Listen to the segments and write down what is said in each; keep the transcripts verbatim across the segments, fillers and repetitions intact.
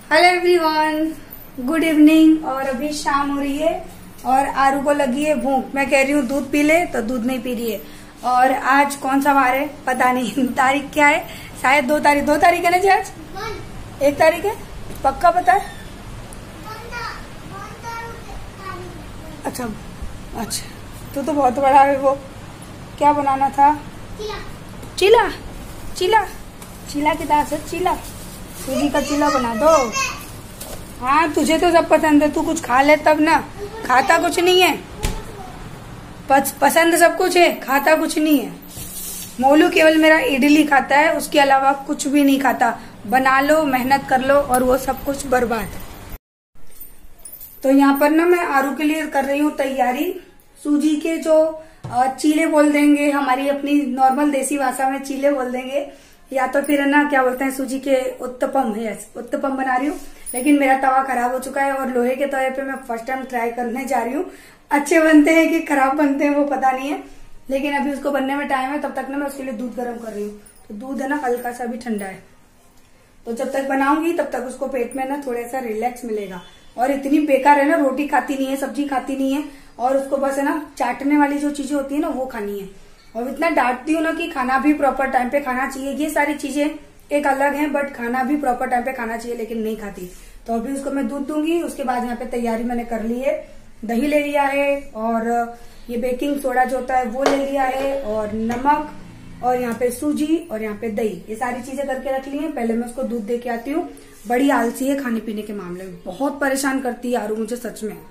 Hello everyone, good evening. और अभी शाम हो रही है और आरू को लगी है भूख। मैं कह रही हूँ दूध पी ले तो दूध नहीं पी रही है। और आज कौन सा वार है पता नहीं, तारीख क्या है, शायद दो तारीख दो तारीख है ना जी? आज एक तारीख है, पक्का पता है? अच्छा अच्छा, तो तो बहुत बड़ा है। वो क्या बनाना था? चीला चीला चीला की दाल से चीला, सूजी का चीला बना दो। हाँ, तुझे तो सब पसंद है, तू कुछ खा ले तब ना। खाता कुछ नहीं है, पस, पसंद सब कुछ है, खाता कुछ नहीं है। मोलू केवल मेरा इडली खाता है, उसके अलावा कुछ भी नहीं खाता। बना लो, मेहनत कर लो और वो सब कुछ बर्बाद। तो यहाँ पर ना मैं आरू के लिए कर रही हूँ तैयारी। सूजी के जो चीले बोल देंगे, हमारी अपनी नॉर्मल देसी भाषा में चीले बोल देंगे, या तो फिर है ना क्या बोलते हैं, सूजी के उत्तपम। है उत्तपम बना रही हूँ, लेकिन मेरा तवा खराब हो चुका है और लोहे के तवे पे मैं फर्स्ट टाइम ट्राई करने जा रही हूँ। अच्छे बनते हैं कि खराब बनते हैं वो पता नहीं है, लेकिन अभी उसको बनने में टाइम है। तब तक ना मैं उसके लिए दूध गर्म कर रही हूँ। तो दूध है ना हल्का सा भी ठंडा है, तो जब तक बनाऊंगी तब तक उसको पेट में ना थोड़ा सा रिलैक्स मिलेगा। और इतनी बेकार है ना, रोटी खाती नहीं है, सब्जी खाती नहीं है, और उसको बस है ना चाटने वाली जो चीजें होती है ना वो खानी है। और इतना डांटती हूँ ना कि खाना भी प्रॉपर टाइम पे खाना चाहिए। ये सारी चीजें एक अलग है, बट खाना भी प्रॉपर टाइम पे खाना चाहिए, लेकिन नहीं खाती। तो अभी उसको मैं दूध दूंगी। उसके बाद यहाँ पे तैयारी मैंने कर ली है। दही ले लिया है, और ये बेकिंग सोडा जो होता है वो ले लिया है, और नमक, और यहाँ पे सूजी, और यहाँ पे दही, ये सारी चीजें करके रख ली है। पहले मैं उसको दूध दे के आती हूँ। बड़ी आलसी है खाने पीने के मामले में, बहुत परेशान करती है आरू मुझे सच में।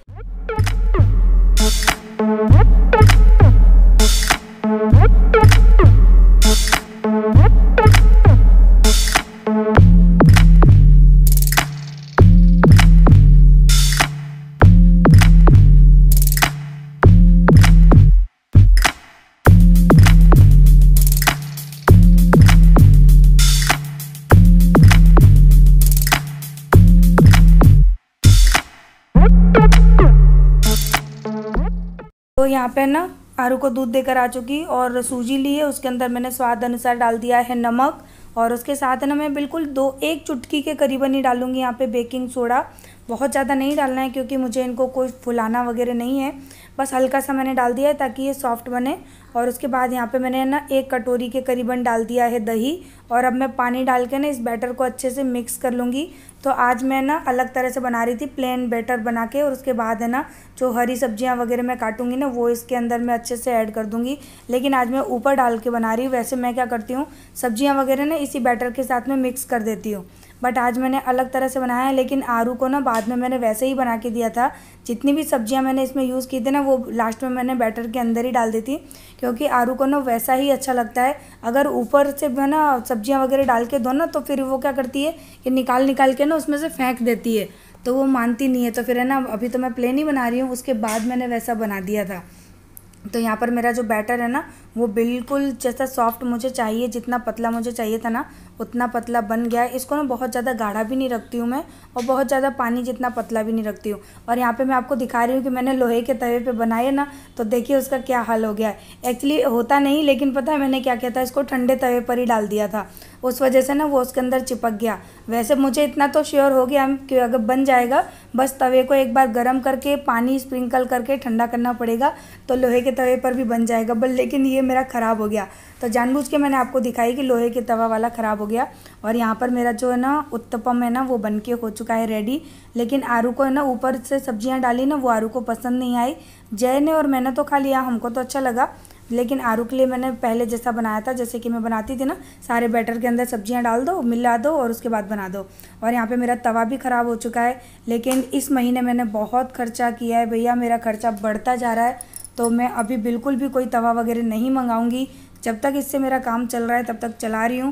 तो यहाँ पे ना आरू को दूध देकर आ चुकी, और सूजी ली है, उसके अंदर मैंने स्वाद अनुसार डाल दिया है नमक, और उसके साथ है ना मैं बिल्कुल दो एक चुटकी के करीबन ही डालूंगी यहाँ पे बेकिंग सोडा। बहुत ज़्यादा नहीं डालना है, क्योंकि मुझे इनको कोई फुलाना वगैरह नहीं है, बस हल्का सा मैंने डाल दिया है ताकि ये सॉफ्ट बने। और उसके बाद यहाँ पे मैंने ना एक कटोरी के करीबन डाल दिया है दही, और अब मैं पानी डाल के ना इस बैटर को अच्छे से मिक्स कर लूँगी। तो आज मैं ना अलग तरह से बना रही थी, प्लेन बैटर बना के, और उसके बाद है ना जो हरी सब्जियां वगैरह मैं काटूंगी ना वो इसके अंदर मैं अच्छे से ऐड कर दूंगी। लेकिन आज मैं ऊपर डाल के बना रही हूँ। वैसे मैं क्या करती हूँ, सब्जियां वगैरह ना इसी बैटर के साथ में मिक्स कर देती हूँ, बट आज मैंने अलग तरह से बनाया है। लेकिन आरू को ना बाद में मैंने वैसे ही बना के दिया था। जितनी भी सब्जियां मैंने इसमें यूज़ की थी ना वो लास्ट में मैंने बैटर के अंदर ही डाल दी थी, क्योंकि आरू को ना वैसा ही अच्छा लगता है। अगर ऊपर से है ना सब्जियां वगैरह डाल के दो ना, तो फिर वो क्या करती है कि निकाल निकाल के ना उसमें से फेंक देती है, तो वो मानती नहीं है। तो फिर है ना अभी तो मैं प्लेन ही बना रही हूँ, उसके बाद मैंने वैसा बना दिया था। तो यहाँ पर मेरा जो बैटर है ना वो बिल्कुल जैसा सॉफ्ट मुझे चाहिए, जितना पतला मुझे चाहिए था ना उतना पतला बन गया है। इसको ना बहुत ज़्यादा गाढ़ा भी नहीं रखती हूँ मैं, और बहुत ज़्यादा पानी जितना पतला भी नहीं रखती हूँ। और यहाँ पे मैं आपको दिखा रही हूँ कि मैंने लोहे के तवे पे बनाए ना, तो देखिए उसका क्या हाल हो गया है। एक्चुअली होता नहीं, लेकिन पता है मैंने क्या किया था, इसको ठंडे तवे पर ही डाल दिया था, उस वजह से ना वो उसके अंदर चिपक गया। वैसे मुझे इतना तो श्योर हो गया कि अगर बन जाएगा, बस तवे को एक बार गर्म करके पानी स्प्रिंकल करके ठंडा करना पड़ेगा, तो लोहे के तवे पर भी बन जाएगा। बस लेकिन ये मेरा ख़राब हो गया, तो जानबूझ के मैंने आपको दिखाई कि लोहे के तवा वाला ख़राब हो गया। और यहाँ पर मेरा जो है ना उत्तपम है ना वो बन के हो चुका है रेडी। लेकिन आरू को है ना ऊपर से सब्जियाँ डाली ना, वो आरू को पसंद नहीं आई। जय ने और मैंने तो खा लिया, हमको तो अच्छा लगा, लेकिन आरू के लिए मैंने पहले जैसा बनाया था, जैसे कि मैं बनाती थी ना, सारे बैटर के अंदर सब्जियां डाल दो, मिला दो और उसके बाद बना दो। और यहाँ पे मेरा तवा भी ख़राब हो चुका है। लेकिन इस महीने मैंने बहुत खर्चा किया है भैया, मेरा खर्चा बढ़ता जा रहा है, तो मैं अभी बिल्कुल भी कोई तवा वगैरह नहीं मंगाऊंगी। जब तक इससे मेरा काम चल रहा है तब तक चला रही हूँ।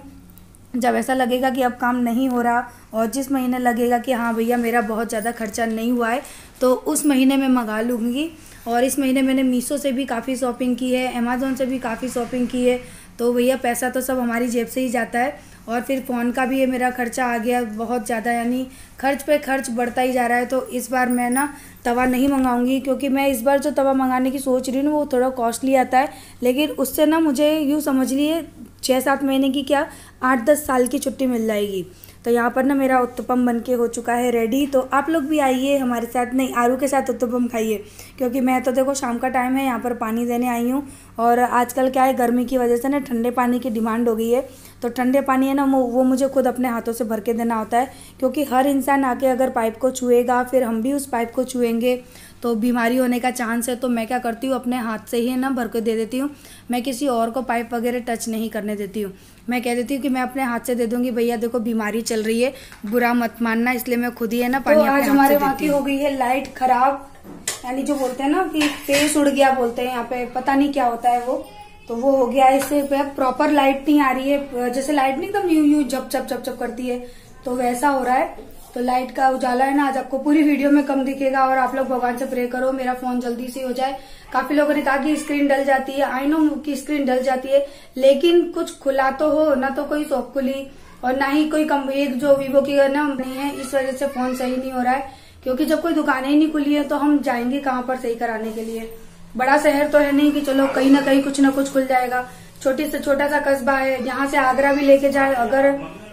जब ऐसा लगेगा कि अब काम नहीं हो रहा, और जिस महीने लगेगा कि हाँ भैया मेरा बहुत ज़्यादा खर्चा नहीं हुआ है, तो उस महीने में मंगा लूँगी। और इस महीने मैंने मीशो से भी काफ़ी शॉपिंग की है, अमेज़ॉन से भी काफ़ी शॉपिंग की है। तो भैया पैसा तो सब हमारी जेब से ही जाता है। और फिर फ़ोन का भी ये मेरा खर्चा आ गया बहुत ज़्यादा, यानी खर्च पे खर्च बढ़ता ही जा रहा है। तो इस बार मैं ना तवा नहीं मंगाऊंगी, क्योंकि मैं इस बार जो तवा मंगाने की सोच रही हूँ वो थोड़ा कॉस्टली आता है। लेकिन उससे ना मुझे यूँ समझ लीजिए छः सात महीने की क्या आठ दस साल की छुट्टी मिल जाएगी। तो यहाँ पर ना मेरा उत्तपम बनके हो चुका है रेडी। तो आप लोग भी आइए हमारे साथ, नहीं आरू के साथ उत्तपम खाइए, क्योंकि मैं तो देखो शाम का टाइम है, यहाँ पर पानी देने आई हूँ। और आजकल क्या है, गर्मी की वजह से ना ठंडे पानी की डिमांड हो गई है। तो ठंडे पानी है ना वो मुझे खुद अपने हाथों से भर के देना होता है, क्योंकि हर इंसान आके अगर पाइप को छुएगा, फिर हम भी उस पाइप को छुएंगे तो बीमारी होने का चांस है। तो मैं क्या करती हूँ, अपने हाथ से ही ना भर के दे देती हूँ। मैं किसी और को पाइप वगैरह टच नहीं करने देती हूँ। मैं कह देती हूँ कि मैं अपने हाथ से दे दूँगी, भैया देखो बीमारी चल रही है, बुरा मत मानना, इसलिए मैं खुद ही है ना पानी तो आज हमारे वहाँ की हो गई है लाइट खराब, यानी जो बोलते हैं ना कि फेस उड़ गया बोलते हैं यहाँ पे, पता नहीं क्या होता है वो, तो वो हो गया। इससे प्रॉपर लाइट नहीं आ रही है, जैसे लाइट नहीं एकदम यूं यूं झप झप झप झप करती है, तो वैसा हो रहा है। तो लाइट का उजाला है ना आज आपको पूरी वीडियो में कम दिखेगा। और आप लोग भगवान से प्रे करो मेरा फोन जल्दी से हो जाए। काफी लोगों ने कहा कि स्क्रीन डल जाती है, आई नो की स्क्रीन डल जाती है, लेकिन कुछ खुला तो हो ना, तो कोई शॉप खुली और ना ही कोई कम, एक जो वीवो की ना नहीं है, इस वजह से फोन सही नहीं हो रहा है। क्योंकि जब कोई दुकानें ही नहीं खुली है तो हम जाएंगे कहाँ पर सही कराने के लिए। बड़ा शहर तो है नहीं कि चलो कहीं ना कहीं कुछ ना कुछ खुल जाएगा, छोटी से छोटा सा कस्बा है, यहाँ से आगरा भी लेके जाए। अगर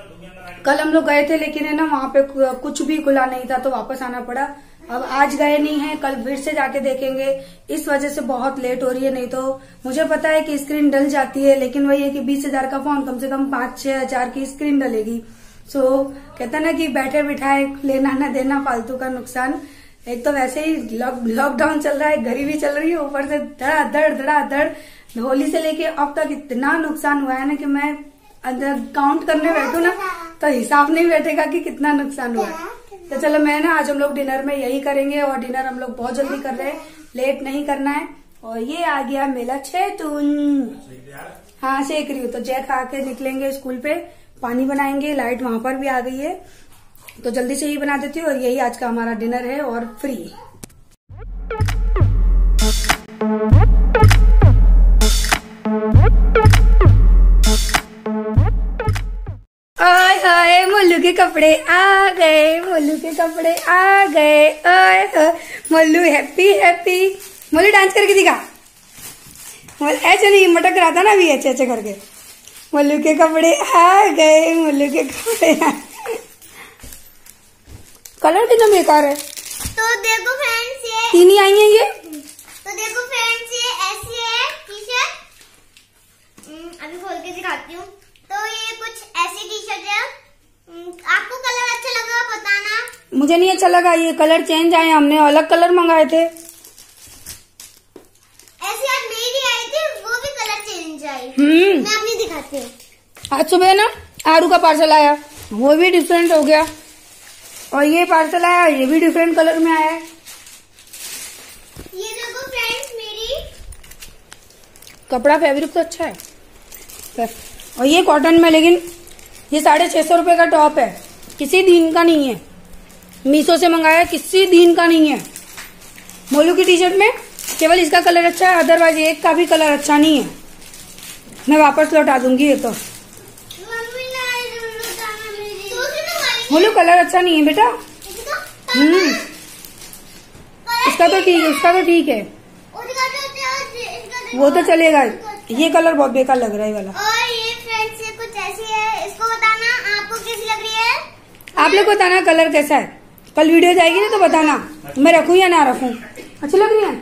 कल हम लोग गए थे लेकिन है ना वहाँ पे कुछ भी खुला नहीं था तो वापस आना पड़ा। अब आज गए नहीं है, कल फिर से जाके देखेंगे, इस वजह से बहुत लेट हो रही है। नहीं तो मुझे पता है कि स्क्रीन डल जाती है, लेकिन वही है कि बीस हजार का फोन कम से कम पाँच छह हजार की स्क्रीन डलेगी। सो कहता ना कि बैठे बिठाए लेना ना देना, फालतू का नुकसान। एक तो वैसे ही लॉकडाउन चल रहा है, घड़ी भी चल रही है, ऊपर से धड़ाधड़ धड़ाधड़ होली से लेके अब तक इतना नुकसान हुआ है ना कि मैं अंदर काउंट करने बैठू ना तो हिसाब नहीं बैठेगा कि कितना नुकसान हुआ है। तो चलो मैं ना आज हम लोग डिनर में यही करेंगे, और डिनर हम लोग बहुत जल्दी कर रहे हैं, लेट नहीं करना है। और ये आ गया मेरा छैटून, हाँ सेक रही हूँ। तो जय खा के निकलेंगे स्कूल पे, पानी बनाएंगे, लाइट वहां पर भी आ गई है तो जल्दी से ही बना देती हूँ। और यही आज का हमारा डिनर है और फ्री। आय हाय मोलू के कपड़े आ गए, मोलू के कपड़े आ गए, आय हाय Molu happy happy. Molu dance करके दिखा, ऐसे नहीं मटक रहा था ना अभी, ऐसे ऐसे करके। मोलू के कपड़े आ गए, मोलू के कपड़े आ गए। कलर कितना बेकार है। तो देखो फ्रेंड्स ये तीन ही आई है ये। तो देखो फ्रेंड्स ये ऐसी है टी शर्ट, अभी खोल के दिखाती हूँ। तो ये कुछ ऐसी टी शर्ट है, आपको कलर अच्छा लगा बताना। मुझे नहीं अच्छा लगा, ये कलर चेंज आए, हमने अलग कलर मंगाए थे। ऐसी आज मेरी आई थी, वो भी कलर चेंज आई। हम्म मैं अपनी दिखाती हूँ। आज सुबह ना आरू का पार्सल आया, वो भी डिफरेंट हो गया, और ये पार्सल आया, ये भी डिफरेंट कलर में आया है। ये देखो फ्रेंड्स मेरी कपड़ा फैब्रिक तो अच्छा है, और ये कॉटन में, लेकिन ये साढ़े छह सौ रुपए का टॉप है, किसी दिन का नहीं है, मीशो से मंगाया, किसी दिन का नहीं है। मोलू की टी शर्ट में केवल इसका कलर अच्छा है, अदरवाइज एक का भी कलर अच्छा नहीं है। मैं वापस लौटा दूंगी ये तो। मोलू कलर अच्छा नहीं है बेटा। हम्म इसका तो ठीक है, उसका तो ठीक है, वो तो चलेगा। ये कलर बहुत बेकार लग रहा है वाला। और ये फ्रेंड्स ये कुछ ऐसी है, इसको बताना आपको कैसी लग रही है। आप लोग बताना कलर कैसा है, कल वीडियो जाएगी ना तो बताना मैं रखूं या ना रखूं। अच्छी लग रही है?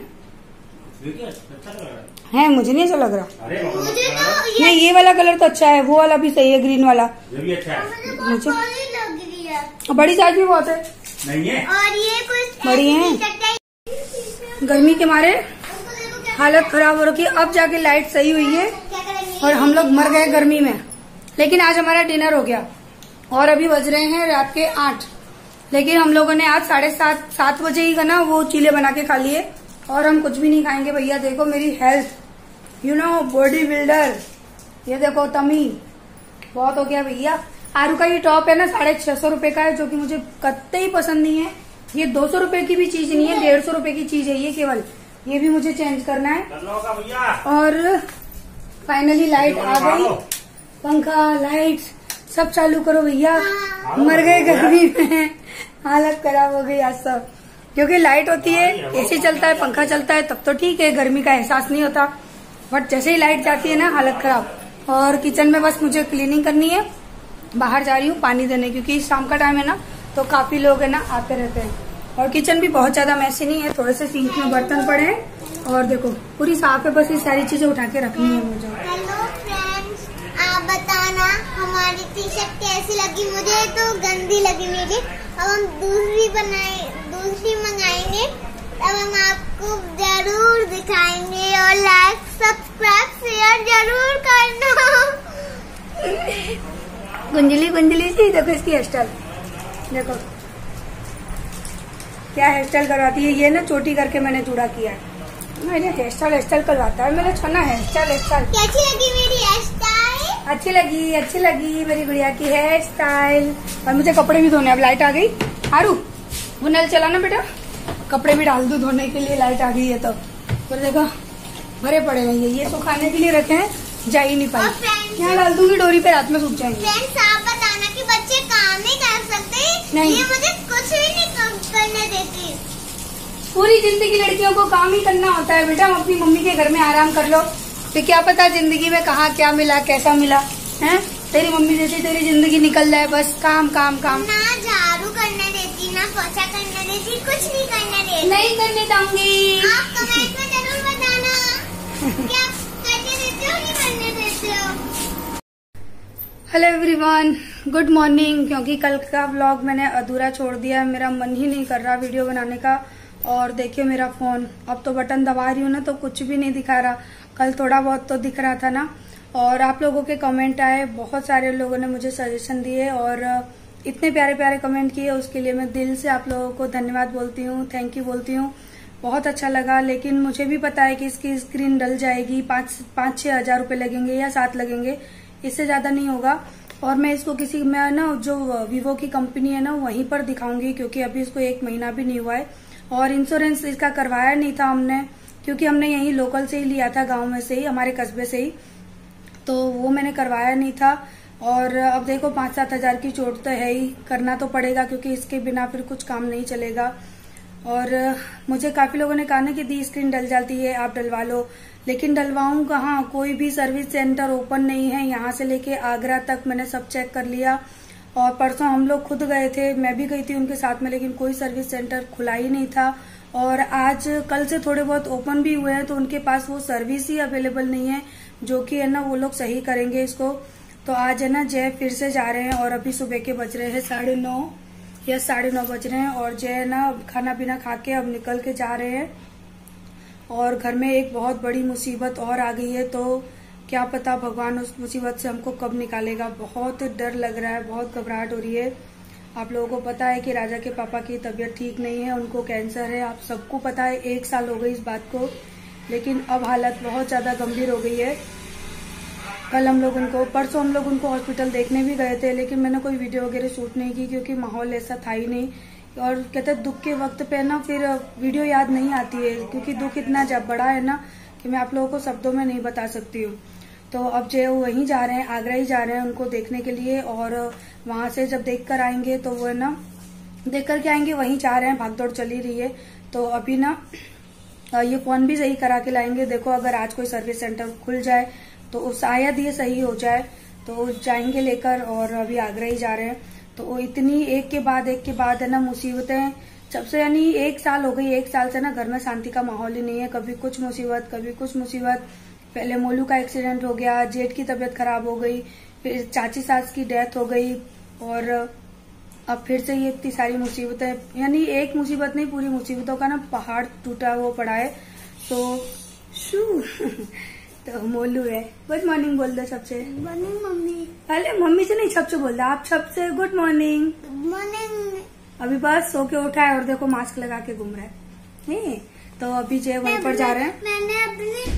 है मुझे नहीं अच्छा लग रहा। मुझे तो नहीं ये वाला कलर तो अच्छा है, वो वाला भी सही है, ग्रीन वाला ये भी अच्छा है। मुझे लग रही है, बड़ी साइज भी बहुत है। नहीं है और ये कुछ बड़ी है। गर्मी के मारे हालत खराब हो रखी है, अब जाके लाइट सही हुई है और हम लोग मर गए गर्मी में। लेकिन आज हमारा डिनर हो गया और अभी बज रहे हैं रात के आठ, लेकिन हम लोगों ने आज साढ़े सात सात बजे ही का ना वो चीले बना के खा लिए, और हम कुछ भी नहीं खाएंगे। भैया देखो मेरी health, you know body builder, ये देखो तमी बहुत हो गया भैया। आरू का ये टॉप है ना साढ़े छह सौ रूपये का है, जो कि मुझे कतई पसंद नहीं है। ये दो सौ रूपये की भी चीज नहीं है, डेढ़ सौ रूपये की चीज है ये केवल, ये भी मुझे चेंज करना है। और फाइनली लाइट आ गई, पंखा लाइट सब चालू करो भैया, मर गए गर्मी में, हालत खराब हो गई आज सब। क्योंकि लाइट होती है, एसी चलता है, पंखा चलता है, तब तो ठीक है, गर्मी का एहसास नहीं होता, बट जैसे ही लाइट जाती है ना हालत खराब। और किचन में बस मुझे क्लीनिंग करनी है, बाहर जा रही हूँ पानी देने, क्योंकि शाम का टाइम है ना तो काफी लोग है ना आते रहते हैं। और किचन भी बहुत ज्यादा मैसी नहीं है, थोड़े से सिंक में बर्तन पड़े हैं और देखो पूरी साफ है, बस ये सारी चीजें उठा के रखनी है मुझे। हेलो फ्रेंड्स, आप बताना हमारी टी शर्ट कैसी लगी। मुझे तो गंदी लगी मेरी। अब हम दूसरी बनाए दूसरी मंगाएंगे, तब हम आपको जरूर दिखाएंगे। और लाइक सब्सक्राइब शेयर जरूर करना। गुंजली गुंजली सी देखो इसकी हेयर स्टाइल, देखो क्या हेयर स्टाइल करवाती है। ये ना चोटी करके मैंने जूड़ा किया है। मेरे हेयर स्टाइल हेयर स्टाइल करवाता है मेरा छना। हेयर स्टाइल हेयर स्टाइल कैसी लगी मेरी हेयर स्टाइल? अच्छी लगी अच्छी लगी मेरी गुड़िया की हेयर स्टाइल। और मुझे कपड़े भी धोने, अब लाइट आ गई। आरू वो नल चलाना बेटा, कपड़े भी डाल दो धोने के लिए, लाइट आ गई है तो। फिर देखो भरे पड़े हैं ये ये सुखाने के लिए रखे हैं, जा ही नहीं पाई। यहाँ डाल दूंगी डोरी पे, रात में सूख जाएंगे। फ्रेंड्स आप बताना कि बच्चे काम नहीं कर सकते? नहीं, ये मुझे कुछ भी नहीं करने देती। पूरी जिंदगी लड़कियों को काम ही करना होता है बेटा। अपनी मम्मी के घर में आराम कर लो, तो क्या पता जिंदगी में कहाँ क्या मिला कैसा मिला है। तेरी मम्मी जैसी तेरी जिंदगी निकल जाए, बस काम काम काम। ना झाड़ू करने देती, ना पोछा करने देती, कुछ नहीं करने देती। नहीं करने दूंगी। आप कमेंट में जरूर बताना क्या करने देते हो कि करने देते हो। Hello everyone, good morning. क्योंकि कल का व्लॉग मैंने अधूरा छोड़ दिया, मेरा मन ही नहीं कर रहा वीडियो बनाने का। और देखिए मेरा फोन, अब तो बटन दबा रही हूँ ना तो कुछ भी नहीं दिखा रहा। कल थोड़ा बहुत तो दिख रहा था ना। और आप लोगों के कमेंट आए, बहुत सारे लोगों ने मुझे सजेशन दिए और इतने प्यारे प्यारे कमेंट किए, उसके लिए मैं दिल से आप लोगों को धन्यवाद बोलती हूँ, थैंक यू बोलती हूँ। बहुत अच्छा लगा। लेकिन मुझे भी पता है कि इसकी स्क्रीन डल जाएगी, पाँच पाँच छह हजार रूपये लगेंगे या सात लगेंगे, इससे ज्यादा नहीं होगा। और मैं इसको किसी मैं ना जो वीवो की कंपनी है ना वहीं पर दिखाऊंगी, क्योंकि अभी इसको एक महीना भी नहीं हुआ है। और इंश्योरेंस इसका करवाया नहीं था हमने, क्योंकि हमने यहीं लोकल से ही लिया था, गांव में से ही, हमारे कस्बे से ही, तो वो मैंने करवाया नहीं था। और अब देखो पाँच सात हजार की चोट तो है ही, करना तो पड़ेगा क्योंकि इसके बिना फिर कुछ काम नहीं चलेगा। और मुझे काफी लोगों ने कहा ना कि दी स्क्रीन डल जाती है, आप डलवा लो, लेकिन डलवाऊं कहाँ, कोई भी सर्विस सेंटर ओपन नहीं है। यहाँ से लेके आगरा तक मैंने सब चेक कर लिया। और परसों हम लोग खुद गए थे, मैं भी गई थी उनके साथ में, लेकिन कोई सर्विस सेंटर खुला ही नहीं था। और आज कल से थोड़े बहुत ओपन भी हुए हैं, तो उनके पास वो सर्विस ही अवेलेबल नहीं है जो कि है ना वो लोग सही करेंगे इसको। तो आज है ना जय फिर से जा रहे हैं, और अभी सुबह के बज रहे हैं साढ़े नौ या साढ़े नौ बज रहे हैं। और जय है ना खाना पीना खा के अब निकल के जा रहे हैं। और घर में एक बहुत बड़ी मुसीबत और आ गई है, तो क्या पता भगवान उस मुसीबत से हमको कब निकालेगा। बहुत डर लग रहा है, बहुत घबराहट हो रही है। आप लोगों को पता है कि राजा के पापा की तबीयत ठीक नहीं है, उनको कैंसर है, आप सबको पता है। एक साल हो गई इस बात को, लेकिन अब हालत बहुत ज्यादा गंभीर हो गई है। कल हम लोग उनको परसों हम लोग उनको हॉस्पिटल देखने भी गए थे, लेकिन मैंने कोई वीडियो वगैरह शूट नहीं की क्योंकि माहौल ऐसा था ही नहीं। और कहते दुख के वक्त पे ना फिर वीडियो याद नहीं आती है, क्योंकि दुख इतना जब बड़ा है ना कि मैं आप लोगों को शब्दों में नहीं बता सकती हूँ। तो अब जो वहीं जा रहे हैं, आगरा ही जा रहे हैं उनको देखने के लिए। और वहां से जब देख कर आएंगे तो वो है ना देख कर के आएंगे, वहीं जा रहे हैं, भागदौड़ चली रही है। तो अभी ना ये फोन भी सही करा के लाएंगे। देखो अगर आज कोई सर्विस सेंटर खुल जाए तो शायद ये सही हो जाए, तो जाएंगे लेकर। और अभी आगरा ही जा रहे हैं। तो इतनी एक के बाद एक के बाद है ना मुसीबतें, सबसे यानी एक साल हो गई, एक साल से ना घर में शांति का माहौल ही नहीं है। कभी कुछ मुसीबत कभी कुछ मुसीबत। पहले मोलू का एक्सीडेंट हो गया, जेठ की तबीयत खराब हो गई, फिर चाची सास की डेथ हो गई, और अब फिर से ये इतनी सारी मुसीबतें, यानी एक मुसीबत नहीं पूरी मुसीबतों का ना पहाड़ टूटा वो पड़ा है। तो शू तो मोलू है। गुड मॉर्निंग बोल दो सबसे। Good morning mummy. पहले मम्मी से नहीं सबसे बोल दो, आप सबसे गुड मॉर्निंग। Good morning. अभी बस सो के उठा है और देखो मास्क लगा के घूम रहा है। नहीं तो अभी जो वहीं पर जा रहे हैं। मैंने अपने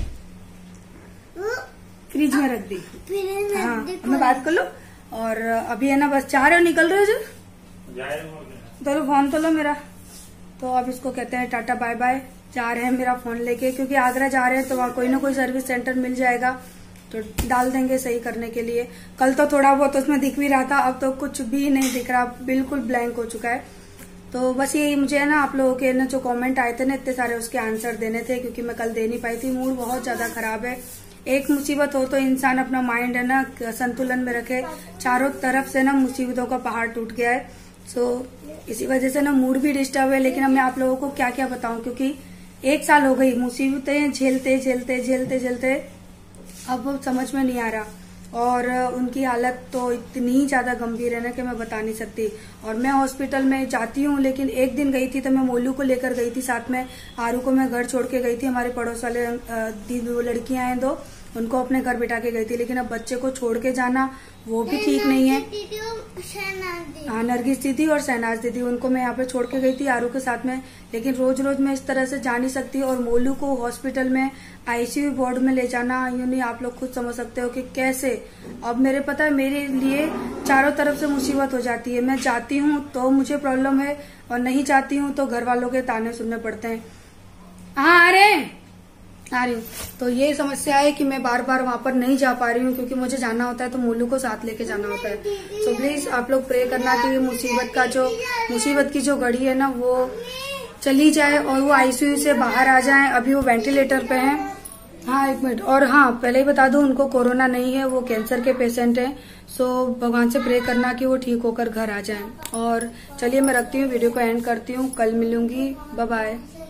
फ्रिज में रख दी। फ्रिज में हाँ रख दी। मैं बात कर लो। और अभी है ना बस जा रहे हो, निकल रहे हो जो, चलो फोन तो लो मेरा। तो अब इसको कहते हैं टाटा बाय बाय, जा रहे हैं मेरा फोन लेके, क्योंकि आगरा जा रहे हैं तो वहाँ कोई ना कोई सर्विस सेंटर मिल जाएगा तो डाल देंगे सही करने के लिए। कल तो थोड़ा बहुत उसमें दिख भी रहा था, अब तो कुछ भी नहीं दिख रहा, बिल्कुल ब्लैंक हो चुका है। तो बस ये मुझे है ना आप लोगों के ना जो कमेंट आए थे ना इतने सारे, उसके आंसर देने थे, क्योंकि मैं कल दे नहीं पाई थी, मूड बहुत ज्यादा खराब है। एक मुसीबत हो तो इंसान अपना माइंड है ना संतुलन में रखे। चारों तरफ से ना मुसीबतों का पहाड़ टूट गया है, सो इसी वजह से ना मूड भी डिस्टर्ब है। लेकिन अब मैं आप लोगों को क्या क्या बताऊं, क्योंकि एक साल हो गई मुसीबतें झेलते झेलते झेलते झेलते, अब समझ में नहीं आ रहा। और उनकी हालत तो इतनी ज्यादा गंभीर है ना कि मैं बता नहीं सकती। और मैं हॉस्पिटल में जाती हूँ, लेकिन एक दिन गई थी तो मैं मोलू को लेकर गई थी, साथ में आरू को मैं घर छोड़ के गई थी। हमारे पड़ोस वाले दीदी वो लड़कियां हैं दो, उनको अपने घर बिठा के गई थी। लेकिन अब बच्चे को छोड़ के जाना वो भी ठीक नहीं है। हाँ, नरगिस दीदी और शहनाज दीदी, उनको मैं यहाँ पे छोड़ के गई थी आरू के साथ में। लेकिन रोज रोज मैं इस तरह से जा नहीं सकती। और मोलू को हॉस्पिटल में आईसीयू वार्ड में ले जाना, यूं नहीं, आप लोग खुद समझ सकते हो कि कैसे। अब मेरे पता है मेरे लिए चारों तरफ से मुसीबत हो जाती है। मैं जाती हूँ तो मुझे प्रॉब्लम है, और नहीं जाती हूँ तो घर वालों के ताने सुनने पड़ते हैं। हाँ, अरे आ रही हूँ। तो ये समस्या है कि मैं बार बार वहां पर नहीं जा पा रही हूँ, क्योंकि मुझे जाना होता है तो मोलू को साथ लेके जाना होता है। तो प्लीज आप लोग प्रे करना कि मुसीबत का जो मुसीबत की जो घड़ी है ना वो चली जाए और वो आईसीयू से बाहर आ जाए। अभी वो वेंटिलेटर पे हैं। हाँ, एक मिनट। और हाँ, पहले ही बता दूं, उनको कोरोना नहीं है, वो कैंसर के पेशेंट हैं। सो भगवान से प्रे करना कि वो ठीक होकर घर आ जाएं। और चलिए मैं रखती हूँ, वीडियो को एंड करती हूँ, कल मिलूंगी, बाय बाय।